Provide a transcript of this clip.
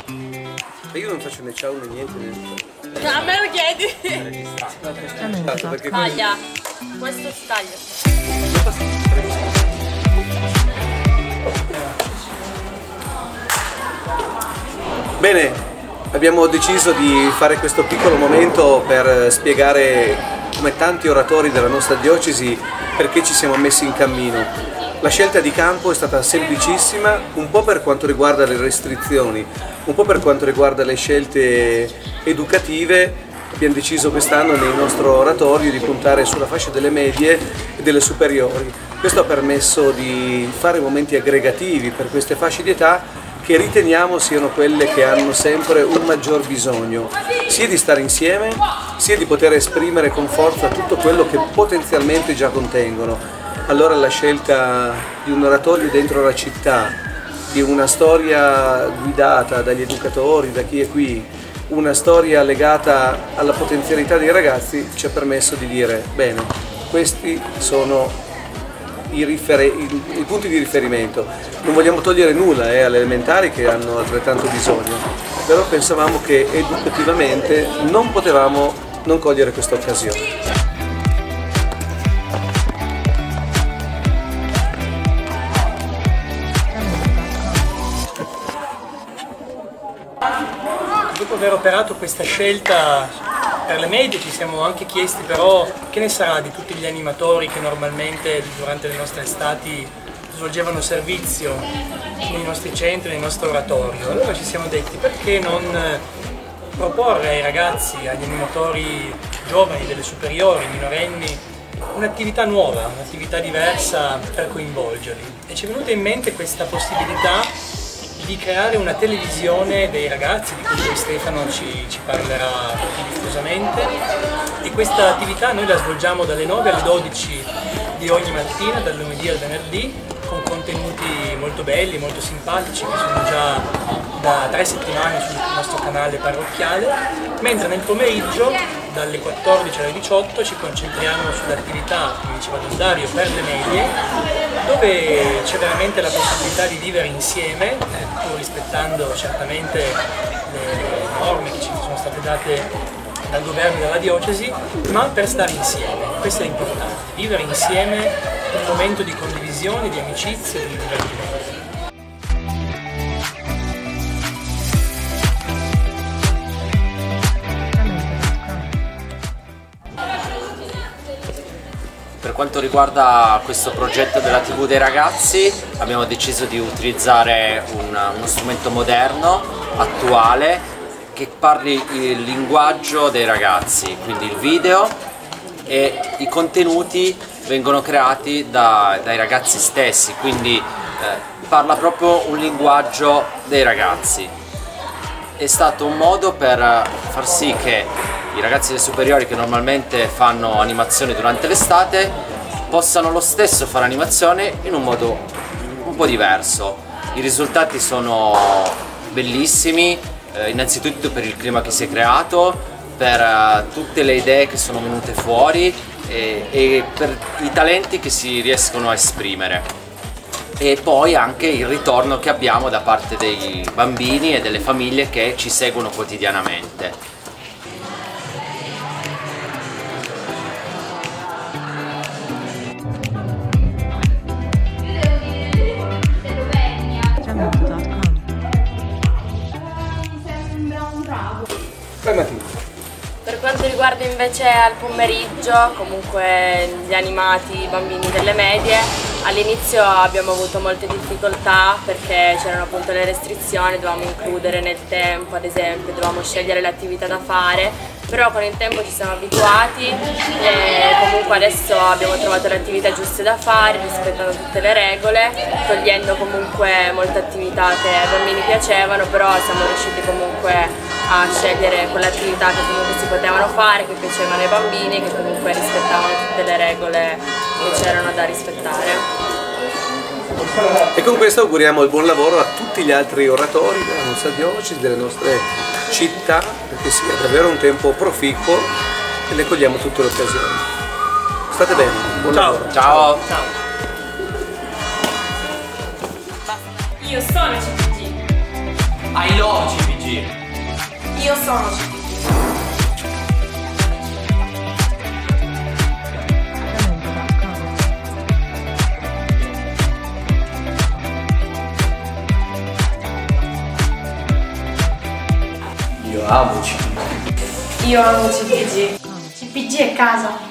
E io non faccio né ciao né niente. No, a me lo chiedi. Taglia. Questo si taglia. Bene, abbiamo deciso di fare questo piccolo momento per spiegare, come tanti oratori della nostra diocesi, perché ci siamo messi in cammino. La scelta di campo è stata semplicissima, un po' per quanto riguarda le restrizioni, un po' per quanto riguarda le scelte educative. Abbiamo deciso quest'anno nel nostro oratorio di puntare sulla fascia delle medie e delle superiori. Questo ha permesso di fare momenti aggregativi per queste fasce di età che riteniamo siano quelle che hanno sempre un maggior bisogno, sia di stare insieme, sia di poter esprimere con forza tutto quello che potenzialmente già contengono. Allora la scelta di un oratorio dentro la città, di una storia guidata dagli educatori, da chi è qui, una storia legata alla potenzialità dei ragazzi, ci ha permesso di dire, bene, questi sono i punti di riferimento. Non vogliamo togliere nulla alle elementari che hanno altrettanto bisogno, però pensavamo che educativamente non potevamo non cogliere questa occasione. Dopo aver operato questa scelta per le medie ci siamo anche chiesti però che ne sarà di tutti gli animatori che normalmente durante le nostre estati svolgevano servizio nei nostri centri, nel nostro oratorio. Allora ci siamo detti perché non proporre ai ragazzi, agli animatori giovani, delle superiori, minorenni, un'attività nuova, un'attività diversa per coinvolgerli. E ci è venuta in mente questa possibilità di creare una televisione dei ragazzi, di cui Stefano ci parlerà più diffusamente, e questa attività noi la svolgiamo dalle 9 alle 12 di ogni mattina, dal lunedì al venerdì, con contenuti molto belli, molto simpatici, che sono già da 3 settimane sul nostro canale parrocchiale, mentre nel pomeriggio dalle 14 alle 18 ci concentriamo sull'attività, come diceva Don Dario, per le medie, dove c'è veramente la possibilità di vivere insieme, pur rispettando certamente le norme che ci sono state date dal governo e dalla diocesi, ma per stare insieme. Questo è importante, vivere insieme un momento di condivisione, di amicizia e di divertimento. Per quanto riguarda questo progetto della TV dei ragazzi, abbiamo deciso di utilizzare uno strumento moderno, attuale, che parli il linguaggio dei ragazzi, quindi il video, e i contenuti vengono creati dai ragazzi stessi, quindi parla proprio un linguaggio dei ragazzi. È stato un modo per far sì che i ragazzi delle superiori, che normalmente fanno animazione durante l'estate, possano lo stesso fare animazione in un modo un po' diverso. I risultati sono bellissimi, innanzitutto per il clima che si è creato, per tutte le idee che sono venute fuori e per i talenti che si riescono a esprimere. E poi anche il ritorno che abbiamo da parte dei bambini e delle famiglie che ci seguono quotidianamente. Per quanto riguarda invece al pomeriggio, comunque gli animati, i bambini delle medie, all'inizio abbiamo avuto molte difficoltà perché c'erano appunto le restrizioni, dovevamo includere nel tempo, ad esempio, dovevamo scegliere le attività da fare, però con il tempo ci siamo abituati e comunque adesso abbiamo trovato le attività giuste da fare, rispettando tutte le regole, togliendo comunque molte attività che ai bambini piacevano, però siamo riusciti comunque a scegliere quelle attività che comunque si potevano fare, che piacevano ai bambini e che comunque rispettavano tutte le regole che c'erano da rispettare. E con questo auguriamo il buon lavoro a tutti gli altri oratori della nostra diocesi, delle nostre città, perché sia davvero un tempo proficuo e ne cogliamo tutte le occasioni. State bene, buon lavoro. Ciao! Ciao! Io sono CPG. I love CPG. CPG. Io sono CPG. Io amo CPG. Io amo CPG. CPG è casa.